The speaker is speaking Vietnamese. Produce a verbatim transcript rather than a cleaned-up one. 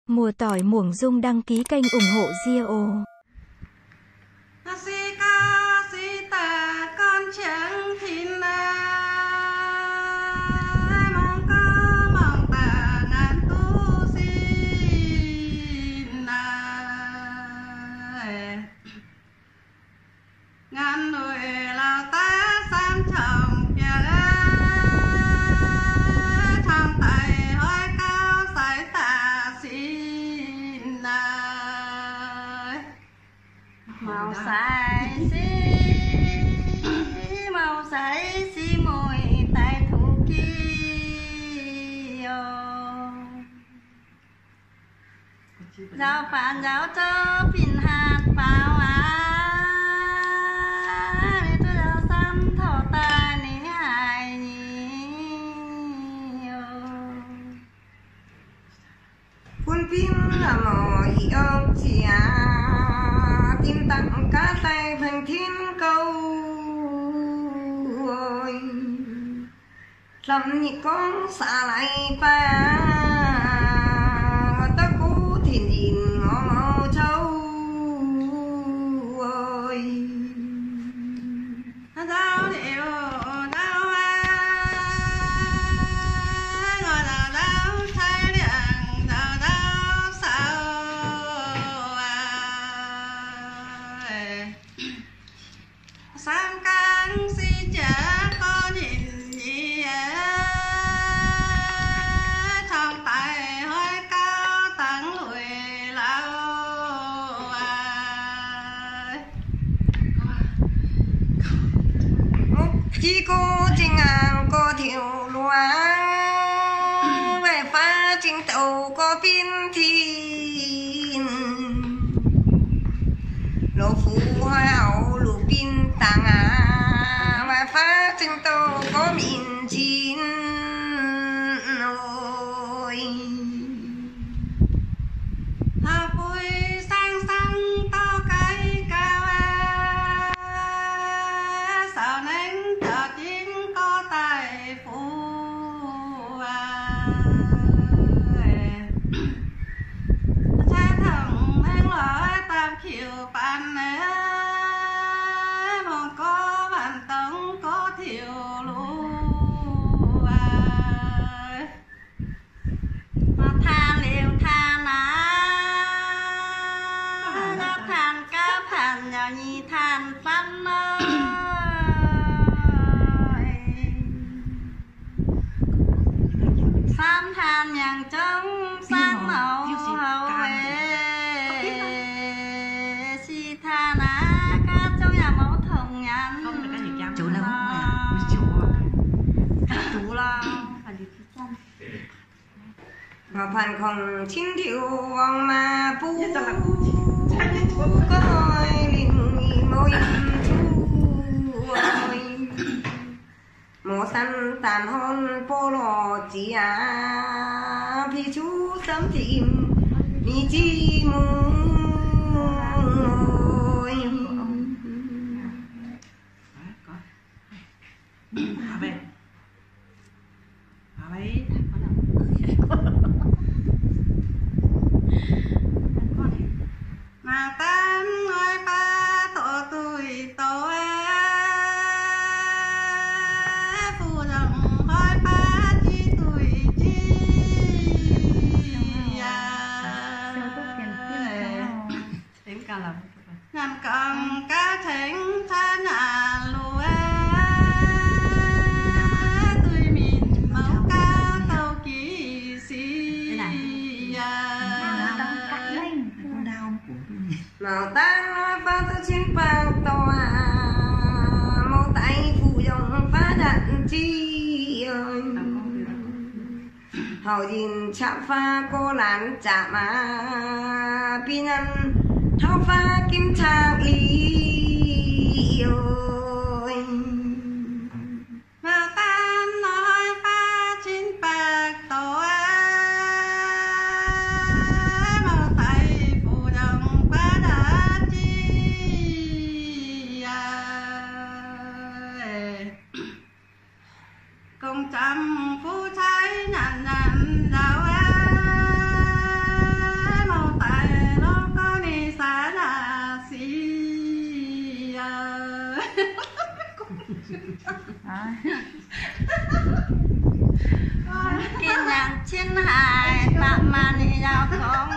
Mùa tỏi muỗng dung đăng ký kênh ủng hộ Dio. Si ca si tà con trắng thìn ai mong ca mong tà ngàn tu xin ai ngàn người là ta san trọng bia thằng tài hỏi cao sải tà xin ai màu sải xí màu sải xí mùi tại thủ kia giáo phản giáo cho pin hạt vào á để tôi giáo xăm thọ ta ní hài nhiều phun pin là màu yêu chia tim tặng cá tay thành thiên câu ơi làm nhị con xa lại pha ta cố thì nhìn ngõ màu châu ơi giáo điệu giáo hoa gọi là giáo thái điện giáo giáo sao sang căng si chả có nhìn gì trong tay hơi cao tặng lùi lâu chỉ cô chính ngang cô thiểu loa về pha chính tàu có pin thiên lô phú hoa hậu lù pin tàng à về pha chính tàu có miền chín ôi hà vui sang sang to cây cao sao nên chờ chín có tài phú cha thằng men lõi tam chiều pan mong có bàn tấn có thiểu lũ mà than liều than á đáp than cá than nhỏ nhi than phân ơi san than nhàng trống sang màu hậu về si than á cá trong nhà máu thồng nhắn chú đâu chú lo mà phần không chín thiệu vòng mà pu có hơi linh môi chú ơi mùa xanh tàn hôn polo chỉ à vì chú sớm tìm vì chi mùi à về à đấy mà tan ngôi ba tổ tuổi tổ phù đồng ngôi ba chi tuổi chi tiếng ca làm ngàn cầm cá thánh than à lúa tươi mịn máu cá tàu kỳ xì màu tan nói phá tư chiến vàng tòa màu tay phụ dòng phá đạn chi ơi hầu nhìn chạm pha cô lán chạm à pin ăn thao pha kim trang y ơi màu tan nói pha chín bạc tổ màu tay phụ đồng phá đạn chi công trăm phú thái nạn nạn đào á กินอย่างชิ้นหายประมาณนี้ยาวของ